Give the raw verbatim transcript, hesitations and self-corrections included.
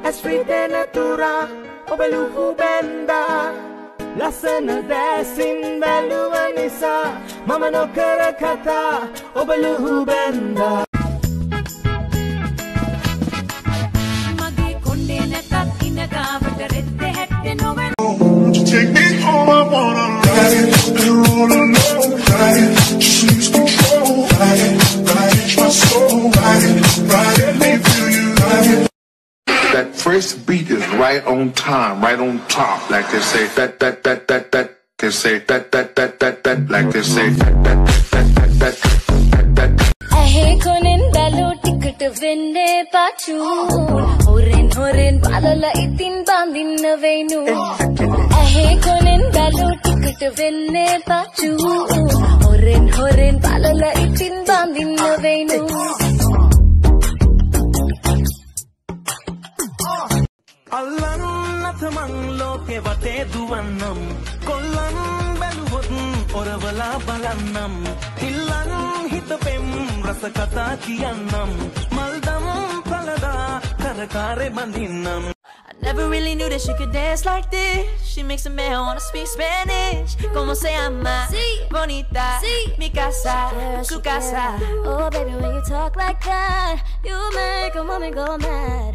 Esfrite natura Obeluhu benda Lasana dasin baluwa nisa Mama no kara kata Obeluhu benda Won't you take me home? I wanna ride it and roll alone. Ride it, just lose control. Ride it, ride it, my soul. Ride it, ride it, let me feel you. Ride it. That first beat is right on time, right on top. Like they say that that that that that. They say that that that that that. Like they say that that that that that that that. Ahe konen dalu ticket venne pachu. Horen horen balala itin bandinna veinu. Ahe konen dalu ticket venne pachu. Horen horen balala itin bandinna veinu. Allan nathaman loke vate duwannam kollan baluhot oravala balannam illan hitapem rasa katha kiyannam maldam palada karakare bandinnam. I never really knew that she could dance like this. She makes a man wanna speak Spanish. Como se llama? Sí. Bonita. Sí. Mi casa. Girl, Su she casa. can. Oh baby, when you talk like that, you make a woman go mad.